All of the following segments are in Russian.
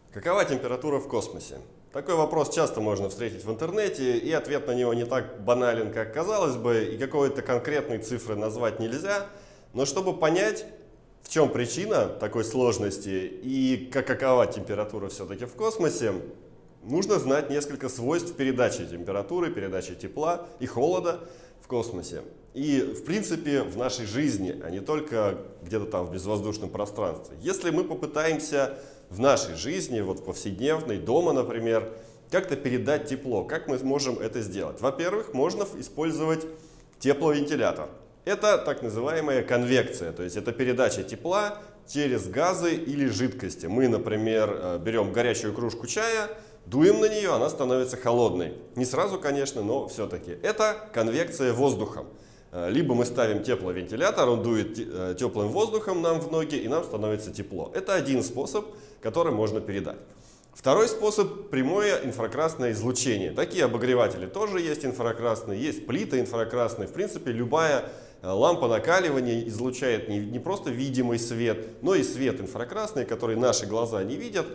Какова температура в космосе? Такой вопрос часто можно встретить в интернете, и ответ на него не так банален, как казалось бы, и какой-то конкретной цифры назвать нельзя. Но чтобы понять, в чем причина такой сложности и какова температура все-таки в космосе, нужно знать несколько свойств передачи температуры, передачи тепла и холода в космосе. И, в принципе, в нашей жизни, а не только где-то там в безвоздушном пространстве. Если мы попытаемся в нашей жизни, вот повседневной, дома, например, как-то передать тепло, как мы сможем это сделать? Во-первых, можно использовать тепловентилятор. Это так называемая конвекция, то есть это передача тепла через газы или жидкости. Мы, например, берем горячую кружку чая, дуем на нее, она становится холодной. Не сразу, конечно, но все-таки. Это конвекция воздухом. Либо мы ставим тепловентилятор, он дует теплым воздухом нам в ноги, и нам становится тепло. Это один способ, который можно передать. Второй способ – прямое инфракрасное излучение. Такие обогреватели тоже есть инфракрасные, есть плиты инфракрасные. В принципе, любая лампа накаливания излучает не просто видимый свет, но и свет инфракрасный, который наши глаза не видят,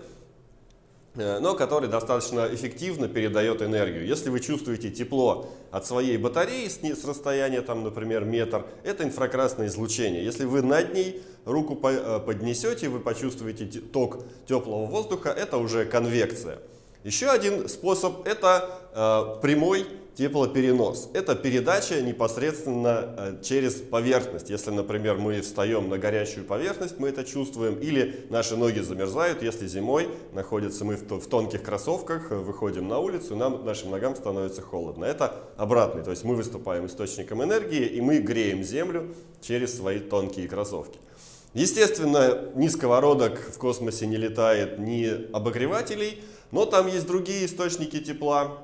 но который достаточно эффективно передает энергию. Если вы чувствуете тепло от своей батареи с расстояния, там, например, метр, это инфракрасное излучение. Если вы над ней руку поднесете, вы почувствуете ток теплого воздуха, это уже конвекция. Еще один способ – это прямой теплоперенос. Это передача непосредственно через поверхность. Если, например, мы встаем на горячую поверхность, мы это чувствуем, или наши ноги замерзают, если зимой находимся мы в тонких кроссовках, выходим на улицу, нашим ногам становится холодно. Это обратный, то есть мы выступаем источником энергии, и мы греем землю через свои тонкие кроссовки. Естественно, ни сковородок в космосе не летает, ни обогревателей, но там есть другие источники тепла.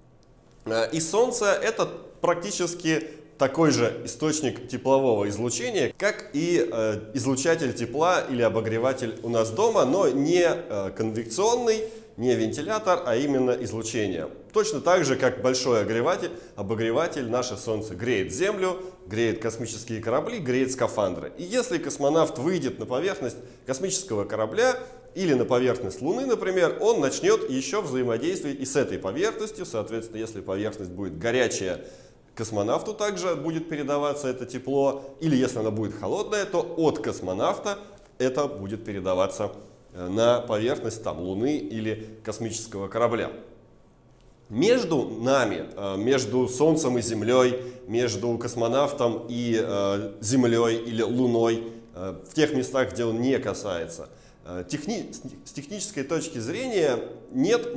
И Солнце – это практически такой же источник теплового излучения, как и излучатель тепла или обогреватель у нас дома, но не конвекционный, не вентилятор, а именно излучение. Точно так же, как большой обогреватель, наше Солнце греет Землю, греет космические корабли, греет скафандры. И если космонавт выйдет на поверхность космического корабля, или на поверхность Луны, например, он начнет еще взаимодействовать и с этой поверхностью. Соответственно, если поверхность будет горячая, космонавту также будет передаваться это тепло. Или если она будет холодная, то от космонавта это будет передаваться на поверхность Луны или космического корабля. Между нами, между Солнцем и Землей, между космонавтом и Землей или Луной, в тех местах, где он не касается, с технической точки зрения нет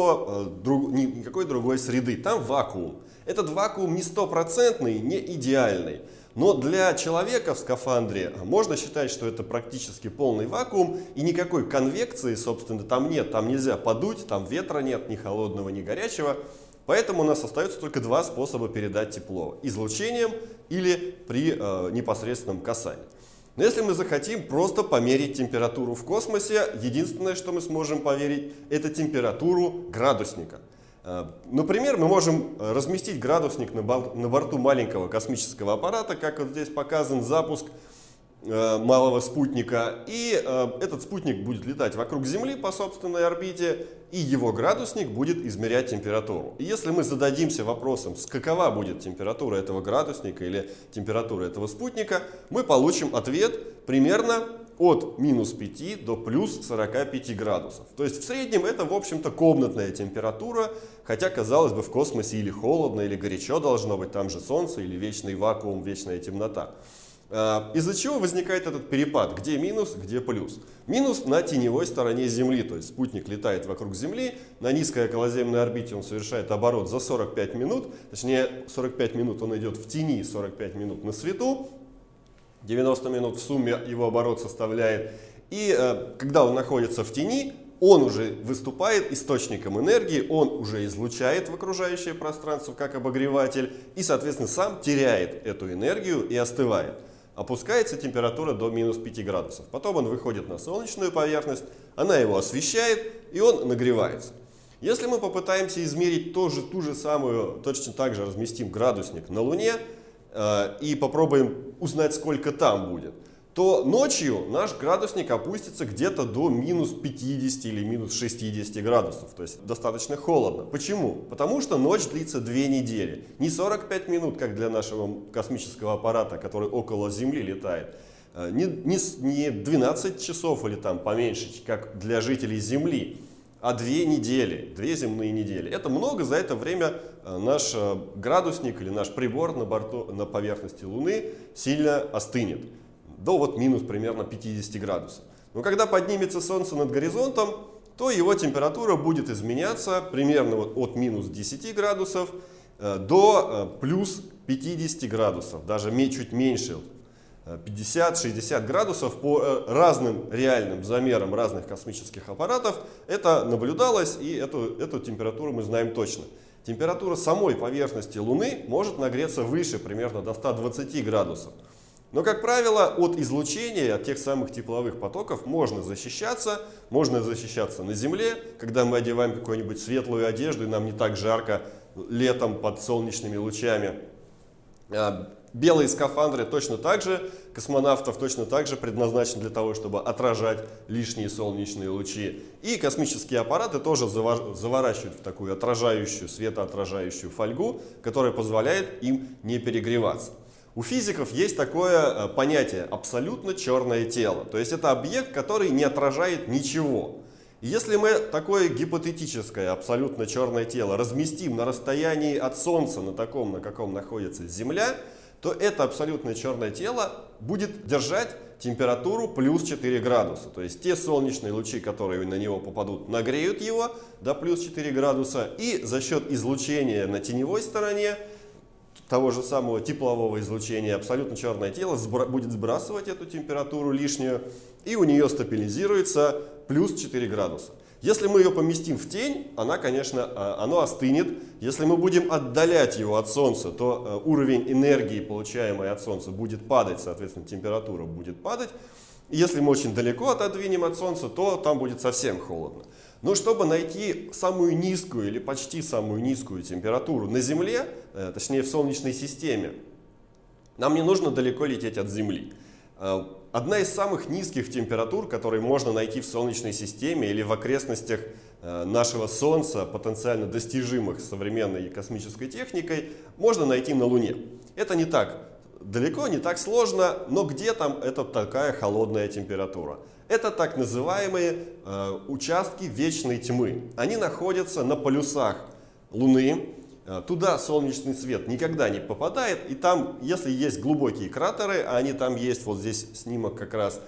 никакой другой среды. Там вакуум. Этот вакуум не стопроцентный, не идеальный. Но для человека в скафандре можно считать, что это практически полный вакуум. И никакой конвекции, собственно, там нет. Там нельзя подуть, там ветра нет, ни холодного, ни горячего. Поэтому у нас остается только два способа передать тепло. Излучением или при непосредственном касании. Но если мы захотим просто померить температуру в космосе, единственное, что мы сможем померить, это температуру градусника. Например, мы можем разместить градусник на борту маленького космического аппарата, как вот здесь показан запуск малого спутника. И этот спутник будет летать вокруг Земли по собственной орбите, и его градусник будет измерять температуру. И если мы зададимся вопросом, какова будет температура этого градусника или температура этого спутника, мы получим ответ примерно от -5 до +45 градусов. То есть в среднем это, в общем-то, комнатная температура, хотя, казалось бы, в космосе или холодно, или горячо должно быть, там же Солнце, или вечный вакуум, вечная темнота. Из-за чего возникает этот перепад? Где минус, где плюс? Минус на теневой стороне Земли, то есть спутник летает вокруг Земли, на низкой околоземной орбите он совершает оборот за 45 минут, точнее 45 минут он идет в тени, 45 минут на свету, 90 минут в сумме его оборот составляет. И когда он находится в тени, он уже выступает источником энергии, он уже излучает в окружающее пространство как обогреватель и, соответственно, сам теряет эту энергию и остывает. Опускается температура до -5 градусов. Потом он выходит на солнечную поверхность, она его освещает, и он нагревается. Если мы попытаемся измерить ту же самую, точно так же разместим градусник на Луне и попробуем узнать, сколько там будет, то ночью наш градусник опустится где-то до минус 50 или минус 60 градусов. То есть достаточно холодно. Почему? Потому что ночь длится 2 недели. Не 45 минут, как для нашего космического аппарата, который около Земли летает. Не 12 часов или там поменьше, как для жителей Земли, а 2 недели, 2 земные недели. Это много, за это время наш градусник или наш прибор на поверхности Луны сильно остынет. До вот минус примерно 50 градусов. Но когда поднимется Солнце над горизонтом, то его температура будет изменяться примерно вот от минус 10 градусов до плюс 50 градусов, даже чуть меньше. 50-60 градусов по разным реальным замерам разных космических аппаратов это наблюдалось, и эту температуру мы знаем точно. Температура самой поверхности Луны может нагреться выше, примерно до 120 градусов. Но, как правило, от излучения, от тех самых тепловых потоков можно защищаться на Земле, когда мы одеваем какую-нибудь светлую одежду, и нам не так жарко летом под солнечными лучами. Белые скафандры точно так же, космонавтов точно так же предназначены для того, чтобы отражать лишние солнечные лучи. И космические аппараты тоже заворачивают в такую светоотражающую фольгу, которая позволяет им не перегреваться. У физиков есть такое понятие абсолютно черное тело. То есть это объект, который не отражает ничего. И если мы такое гипотетическое абсолютно черное тело разместим на расстоянии от Солнца, на каком находится Земля, то это абсолютно черное тело будет держать температуру плюс 4 градуса. То есть те солнечные лучи, которые на него попадут, нагреют его до плюс 4 градуса. И за счет излучения на теневой стороне, того же самого теплового излучения, абсолютно черное тело будет сбрасывать эту температуру лишнюю, и у нее стабилизируется плюс 4 градуса. Если мы ее поместим в тень, оно остынет. Если мы будем отдалять его от Солнца, то уровень энергии, получаемой от Солнца, будет падать, соответственно, температура будет падать. И если мы очень далеко отодвинем от Солнца, то там будет совсем холодно. Но чтобы найти самую низкую или почти самую низкую температуру на Земле, точнее в Солнечной системе, нам не нужно далеко лететь от Земли. Одна из самых низких температур, которые можно найти в Солнечной системе или в окрестностях нашего Солнца, потенциально достижимых современной космической техникой, можно найти на Луне. Это не так далеко, не так сложно, но где там это такая холодная температура? Это так называемые участки вечной тьмы. Они находятся на полюсах Луны. Туда солнечный свет никогда не попадает. И там, если есть глубокие кратеры, а они там есть, вот здесь снимок как раз,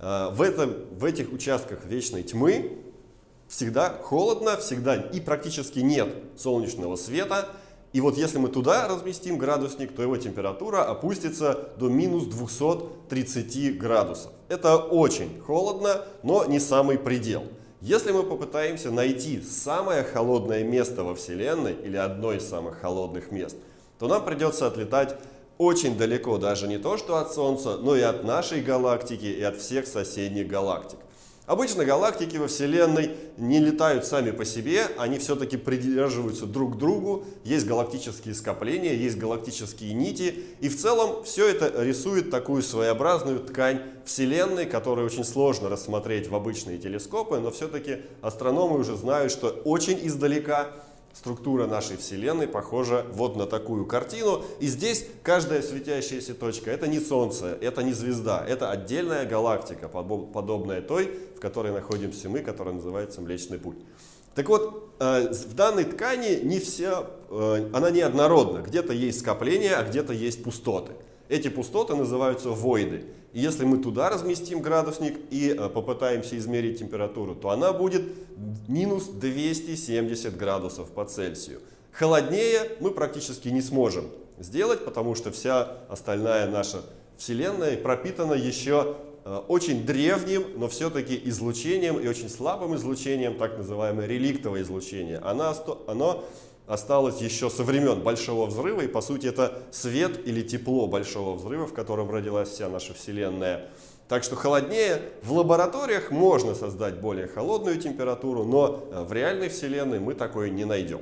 в этих участках вечной тьмы всегда холодно, всегда и практически нет солнечного света. И вот если мы туда разместим градусник, то его температура опустится до минус 230 градусов. Это очень холодно, но не самый предел. Если мы попытаемся найти самое холодное место во Вселенной, или одно из самых холодных мест, то нам придется отлетать очень далеко, даже не то что от Солнца, но и от нашей галактики, и от всех соседних галактик. Обычно галактики во Вселенной не летают сами по себе, они все-таки придерживаются друг к другу, есть галактические скопления, есть галактические нити, и в целом все это рисует такую своеобразную ткань Вселенной, которую очень сложно рассмотреть в обычные телескопы, но все-таки астрономы уже знают, что очень издалека структура нашей Вселенной похожа вот на такую картину. И здесь каждая светящаяся точка — это не Солнце, это не звезда, это отдельная галактика, подобная той, в которой находимся мы, которая называется Млечный Путь. Так вот, в данной ткани она неоднородна. Где-то есть скопления, а где-то есть пустоты. Эти пустоты называются войды. И если мы туда разместим градусник и попытаемся измерить температуру, то она будет минус 270 градусов по Цельсию. Холоднее мы практически не сможем сделать, потому что вся остальная наша Вселенная пропитана еще очень древним, но все-таки излучением и очень слабым излучением, так называемое реликтовое излучение. Оно осталось еще со времен Большого Взрыва, и по сути это свет или тепло Большого Взрыва, в котором родилась вся наша Вселенная. Так что холоднее в лабораториях можно создать более холодную температуру, но в реальной Вселенной мы такое не найдем.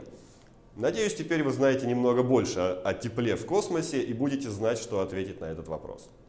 Надеюсь, теперь вы знаете немного больше о тепле в космосе и будете знать, что ответить на этот вопрос.